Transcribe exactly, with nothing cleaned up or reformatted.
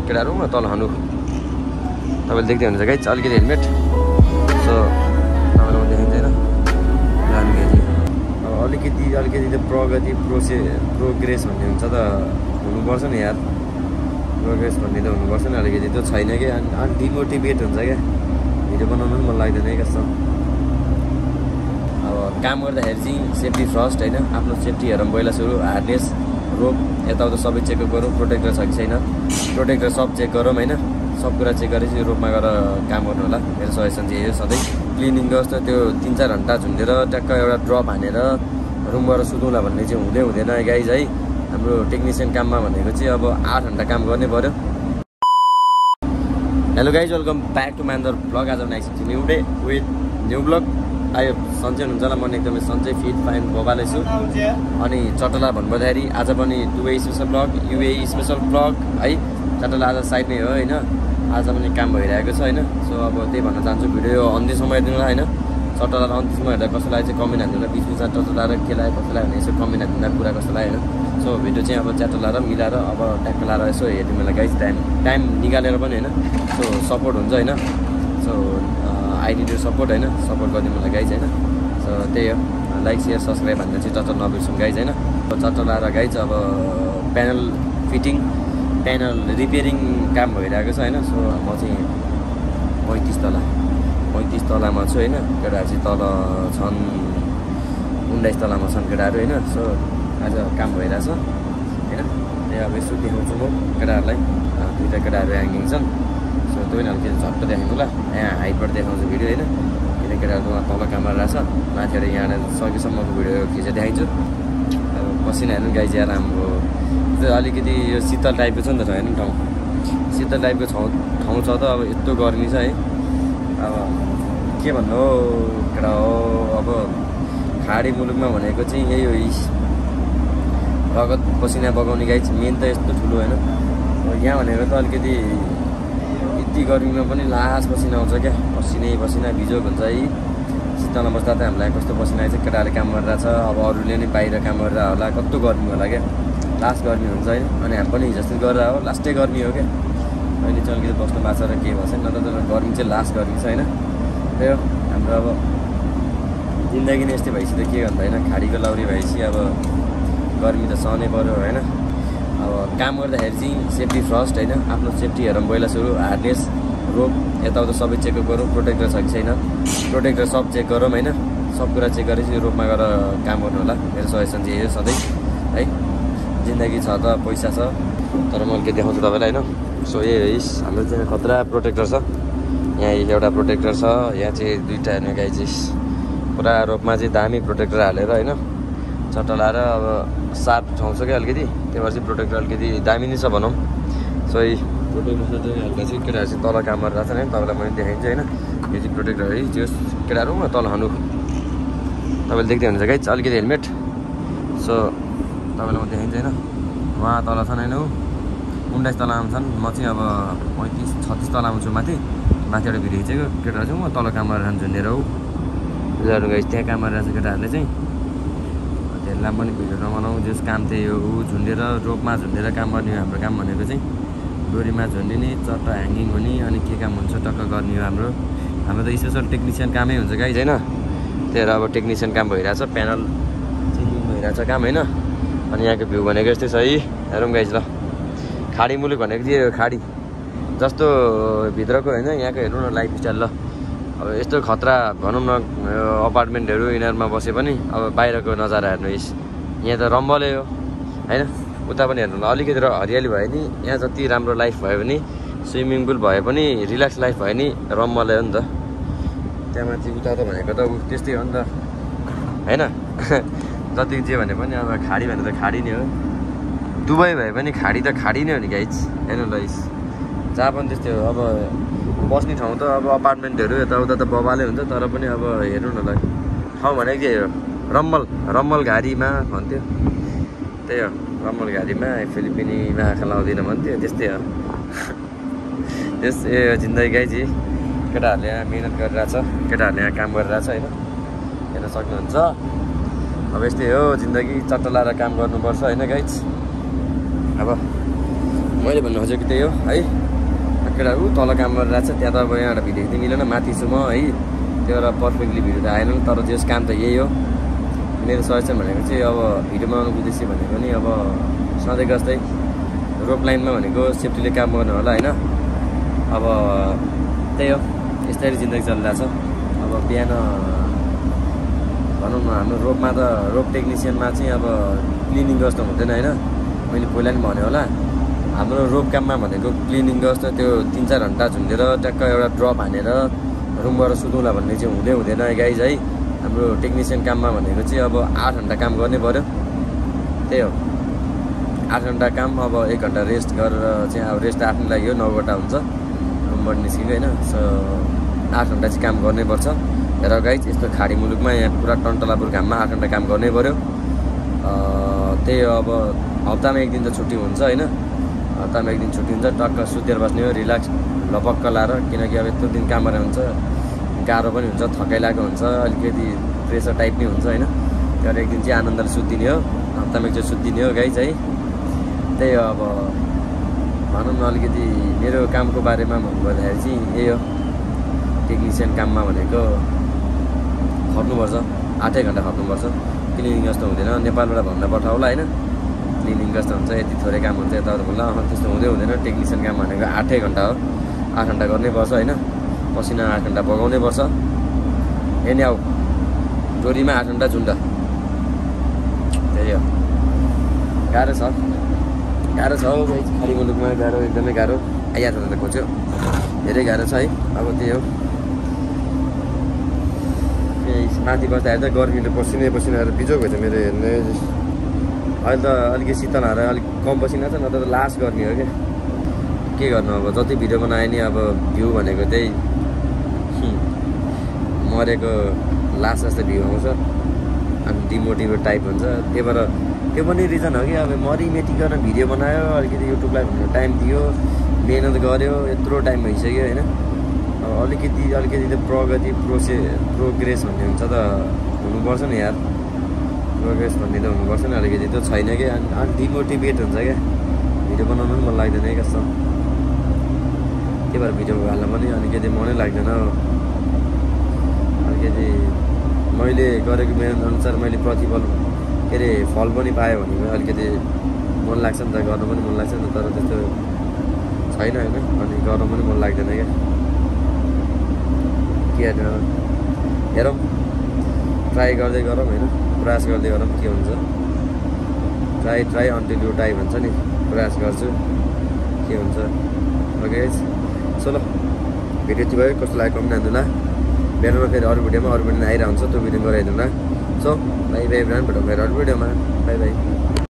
केटाहरू म तल हानु तपाईँले देख्दै हुनुहुन्छ गाइज अलिकति हेलमेट सो तपाईँलाई म देखाइन्छ होइन गाडी अब अलिकति अलिकति त प्रगति प्रोसे प्रोग्रेस भन्ने हुन्छ त हुनुपर्छ नि यार प्रोग्रेस भन्ने त हुनुपर्छ नि अलिकति त्यो छैन कि अनि डिमोटिभेट हुन्छ क्या भिडियो बनाउनु पनि मन लाग्दैन है कस्तो अब काम गर्दाखेरि चाहिँ सेफ्टी फर्स्ट होइन आफ्नो सेफ्टी हेरौँ पहिला सुरु हार्नेस रोप यताउता सबै चेकअप गरौँ प्रोटेक्टर छ कि छैन प्रोटेक्टर सब चेक गरौँ होइन सब कुरा चेक गरेपछि रोपमा गएर काम गर्नु होला मेरो सजेसन चाहिँ यो सधैँ क्लिनिङ जस्तो त्यो तिन चार घन्टा झुन्डेर ट्याक्क एउटा ड्रप हानेर रुमबाट सुतौँला भन्ने चाहिँ हुँदै हुँदैन गाइज है हाम्रो टेक्निसियन काममा भनेको चाहिँ अब आठ घन्टा काम गर्ने पऱ्यो hello guys welcome back to Mandar vlog आज बनाएको छु new day with new vlog आयो सन्चै हुनुहुन्छ होला म एकदमै सन्चै फिट फाइन भोबालै छु अनि चटला भन्नुपर्दाखेरि आज पनि Dubai special vlog UAE special vlog है चटला आज साइड नै हो होइन आज पनि काम भइरहेको छ होइन सो अब त्यही भन्न चाहन्छु भिडियो अन्तिमसम्म हेरिदिनु होइन चटला अन्तिमसम्म हेर्दा कसैलाई चाहिँ कमेन्ट हान्नु बिच बिचमा चटला र के लाग्यो कसैलाई भने यसो कमेन्ट हान्दा कुरा कसैलाई होइन सो भिडियो चाहिँ अब च्याटला र मिलाएर अब ट्याक्क लाएर यसो हेर्नु मलाई गाइज टाइम टाइम निकालेर पनि होइन सो सपोर्ट हुन्छ होइन so I need you support होइन सपोर्ट गरिदिनु मलाई गाइज होइन सो त्यही हो लाइक सेयर सब्सक्राइब भन्ने चाहिँ चटल नबिर्सौँ गाइज होइन चटल लाएर गाइज अब प्यानल फिटिङ प्यानल रिपेयरिङ काम भइरहेको छ होइन सो म चाहिँ पैँतिस तला पैँतिस तलामा छु होइन केटाहरू चाहिँ तल छन् उन्नाइस तलामा छन् केटाहरू होइन सो आज काम भइरहेछ होइन त्यही अब यसो देखाउँछु म केटाहरूलाई दुईवटा केटाहरू ह्याङ्गिङ छन् सो त्यो पनि अलिकति झट्ट देखाउँछु ल यहाँ हाइटबाट देखाउँछु भिडियो होइन किन केटाहरू तल काम गरिरहेछ माथिबाट यहाँ सकेसम्मको भिडियो खिचेर देखाइन्छु अब पसिना हेर्नु गाई चाहिँ राम्रो त्यो अलिकति यो शीतल टाइपको छ नि त हेर्नु ठाउँ शीतल टाइपको ठाउँ ठाउँ छ त अब यस्तो गर्मी छ है अब के भन्नु हो केटा हो अब खाडी मुलुकमा भनेको चाहिँ यही हो रगत पसिना बगाउने गाई चाहिँ मेन त यस्तो ठुलो होइन यहाँ भनेको त अलिकति यति गर्मीमा पनि लास पसिना आउँछ क्या पसिनै पसिना भिजोक हुन्छ है शीतलमा बस्दा त हामीलाई कस्तो पसिना आइन्छ केटाहरूले काम गरिरहेको छ अब अरूले नै बाहिर काम गरिरहेको होला कस्तो गर्मी होला क्या लास्ट गर्मी हुन्छ होइन अनि हामी पनि हिजो गरिरहेको हो लास्टै गर्मी हो क्या अहिले चाहिँ अलिकति बस्नु भएको छ र के भएको छैन नत्र त गर्मी चाहिँ लास्ट गर्मी छ होइन त्यही हो हाम्रो अब जिन्दगी नै यस्तै भएपछि त के गर्दा होइन खाडीको लाउरी भएपछि अब गर्मी त सहनै पऱ्यो होइन अब काम गर्दाखेरि चाहिँ सेफ्टी फर्स्ट होइन आफ्नो सेफ्टी हेरौँ पहिला सुरु हार्नेस रोप यताउता सबै चेकअप गरौँ प्रोटेक्टर छ कि छैन प्रोटेक्टर सब चेक गरौँ होइन सब कुरा चेक गरेपछि रोपमा गएर काम गर्नु होला मेरो सजेसन चाहिँ यो सधैँ है जिन्दगी छ त पैसा छ तर म के देखाउँछु तपाईँलाई होइन सो यही हाम्रो चाहिँ खतरा प्रोटेक्टर छ यहाँ एउटा प्रोटेक्टर छ यहाँ चाहिँ दुईवटा हेर्ने गाई चाहिँ पुरा रोपमा चाहिँ दामी प्रोटेक्टर हालेर होइन चट्टा लाएर अब सार्प ठाउँ छ क्या अलिकति त्यही भएर चाहिँ प्रोटेक्टर अलिकति दामी नै छ भनौँ सो यही प्रोटेक्टर चाहिँ हल्का चाहिँ केटाहरू चाहिँ तल काम गरिरहेको छ नि तपाईँलाई मैले देखाइन्छ होइन यो चाहिँ प्रोटेक्टर है त्यो केटाहरू म तल हानु तपाईँले देख्दै हुनुहुन्छ गाइज अलिकति हेलमेट सो तपाईँलाई म देखाइन्छ होइन उहाँ तल छन् होइन उन्नाइस तलामा छन् म चाहिँ अब पैँतिस छत्तिस तलामा छु माथि माथिबाट भिडियो खिचेको केटाहरू चाहिँ म तल काम गरेर झुन्डेर हो उनीहरू गाइज त्यहाँ काम गरिरहेको छ केटाहरूले चाहिँ त्यसलाई पनि भिडियो नबनाऊ जस काम चाहिँ यो झुन्डेर रोपमा झुन्डेर काम गर्ने हो हाम्रो काम भनेको चाहिँ डोरीमा झुन्डिने चट्ट ह्याङ्गिङ हुने अनि के काम हुन्छ टक्क गर्ने हो हाम्रो हाम्रो त स्पेसल टेक्निसियन कामै हुन्छ गाइज होइन त्यही भएर अब टेक्निसियन काम भइरहेछ प्यानल चेन्जिङ भइरहेछ काम होइन अनि यहाँको भ्यू भनेको यस्तै छ है हेरौँ गाइज ल खाडी मुलुक भनेको चाहिँ खाडी जस्तो भित्रको होइन यहाँको हेर्नु न लाइफ स्टाइल ल अब यस्तो खतरा भनौँ न अपार्टमेन्टहरू यिनीहरूमा बसे पनि अब बाहिरको नजारा हेर्नु यस यहाँ त रम्बलै हो होइन उता पनि हेर्नु न अलिकति र हरियाली भयो नि यहाँ जति राम्रो लाइफ भयो भने स्विमिङ पुल भए पनि रिल्याक्स लाइफ भयो नि रम्बलै हो नि त त्यहाँ माथि उता त भनेको त ऊ त्यस्तै हो नि त होइन जति जे भने पनि अब खाडी भने त खाडी नै हो दुबई भए पनि खाडी त खाडी नै हो नि गाइज हेर्नु ल जहाँ पनि त्यस्तै हो अब बस्ने ठाउँ त अब अपार्टमेन्टहरू यताउता त बबालै हुन्छ तर पनि अब हेर्नु न ल ठाउँ भनेको के हो रम्मल रम्मल घारीमा भन्थ्यो त्यही हो रम्मल घारीमा फिलिपिनीमा आँखा लाउँदिनँ भन्थ्यो त्यस्तै हो त्यस ए जिन्दगी गाई चाहिँ केटाहरूले यहाँ मिहिनेत गरिरहेछ केटाहरूले यहाँ काम गरिरहेछ होइन हेर्न सक्नुहुन्छ अब यस्तै हो जिन्दगी चट्टा लाएर काम गर्नुपर्छ होइन गाइज अब मैले भन्नु खोजेको त्यही हो है। केटा ऊ तल काम गरिरहेको छ त्यहाँ त अब यहाँबाट भिडियो खिच्दै मिलेन, माथि छु म है। त्यो एउटा पर्फेक्टली भिडियो त आएन तर त्यस काम त यही हो। मेरो सजेसन भनेको चाहिँ अब भिडियो बनाउनुको उद्देश्य भनेको नि अब सधैँ जस्तै रोप लाइनमा भनेको सेफ्टीले काम गर्नु होला होइन। अब त्यही हो, यस्तरी जिन्दगी चलिरहेछ। अब बिहान भनौँ न हाम्रो रोपमा त रोप टेक्निसियनमा चाहिँ अब क्लिनिङ गर्छ हुँदैन होइन। मैले पहिला पनि भने होला हाम्रो रोप काममा भनेको क्लिनिङ गर्छ त्यो तिन चार घन्टा झुन्डेर ट्याक्क एउटा ड्रप हानेर रुमबाट सुतौँला भन्ने चाहिँ हुँदै हुँदैन गाइज है। हाम्रो टेक्निसियन काममा भनेको चाहिँ अब आठ घन्टा काम गर्नै पऱ्यो। त्यही हो, आठ घन्टा काम अब एक घन्टा रेस्ट गरेर चाहिँ अब रेस्ट आफ्नो लागि हो। नौवटा हुन्छ रुमबाट निस्किएको होइन। सो आठ घन्टा चाहिँ काम गर्नै पर्छ। र गाइज यस्तो खाडी मुलुकमा यहाँ पुरा टन्टलापुर घाममा आठ घन्टा काम गर्नै पऱ्यो। त्यही हो, अब हप्तामा एक दिन त छुट्टी हुन्छ होइन। हप्तामा एक दिन छुट्टी हुन्छ, टक्क सुतेर बस्ने हो रिल्याक्स लपक्क लाएर। किनकि अब यत्रो दिन काम गरेर हुन्छ गाह्रो पनि हुन्छ, थकाइ लागेको हुन्छ, अलिकति प्रेसर टाइप नै हुन्छ होइन। त्यहाँबाट एक दिन चाहिँ आनन्दले सुत्दिने हो, हप्तामा एकचोटि सुत्दिने हो गाइज है। त्यही हो, अब भनौँ न अलिकति मेरो कामको बारेमा भन्नुपर्दाखेरि चाहिँ यही हो। टेक्निसियन काममा भनेको खट्नुपर्छ, आठै घन्टा खट्नुपर्छ। क्लिनिङ जस्तो हुँदैन, नेपालबाट भन्दा पठाउला होइन। क्लिनिङ जस्तो हुन्छ यति थोरै काम हुन्छ यताउता भन्दा, अँ त्यस्तो हुँदै हुँदैन। टेक्निसियन काम भनेको आठै घन्टा हो, आठ घन्टा गर्नै पर्छ होइन। पसिना आठ घन्टा बगाउनै पर्छ। एनी आऊ डोरीमा आठ घन्टा झुन्ड, त्यही हो। गाह्रो छ, गाह्रो छ हौ खाडी मुलुकमा, गाह्रो एकदमै गाह्रो। आइहाल्छ त खोज्यो, धेरै गाह्रो छ है। अब त्यही हो, माथि बस्दाखेरि त गर्मीले पसिनै पसिना आएर बिजोग भएछ मेरो हेर्ने। अहिले त अलिकति शीतल आएर अलिक कम पसिना छ, नत्र त लास्ट गर्मी हो क्या। के गर्नु अब जति भिडियो बनाए नि अब भ्यू भनेको त्यही मरेको लास्ट जस्तो भ्यू आउँछ अनि डिमोटिभेट टाइप हुन्छ। त्यही भएर त्यो पनि रिजन हो कि अब मरिमेटिकन भिडियो बनायो, अलिकति युट्युबलाई भन्ने टाइम दियो, मेहनत गऱ्यो, यत्रो टाइम भइसक्यो होइन। अब अलिकति अलिकति त प्रगति प्रोसे प्रोग्रेस भन्ने हुन्छ त हुनुपर्छ नि यार। प्रोग्रेस भन्ने त हुनुपर्छ नि, अलिकति त छैन कि। अनि डिमोटिभेट हुन्छ क्या, भिडियो बनाउनु पनि मन लाग्दैन है कस्तो। त्यही भएर भिडियो हाल्न पनि अलिकति मनै लाग्दैन। अलिकति मैले गरेको मेहनत अनुसार मैले प्रतिफल के अरे फल पनि पायो भने अलिकति मन लाग्छ नि त, गर्नु पनि मन लाग्छ नि त। तर त्यस्तो छैन होइन, अनि गर्नु पनि मन लाग्दैन क्या। के हेरौँ, ट्राई गर्दै गरौँ होइन, प्रयास गर्दै गरौँ के हुन्छ। Try try until you die भन्छ नि, प्रयास गर्छु के हुन्छ। ओके चलो, भिडियो चाहिँ भयो, कस्तो लाग्यो कमेन्ट हान्नु ल। बिहानमा फेरि अरू भिडियोमा अरू भिडियो आइरहन्छ, त्यो भिडियो गराइदिनु ल। सो बाई बाई ब्रान्ड भेटौँ फेरि अरू भिडियोमा, बाई बाई।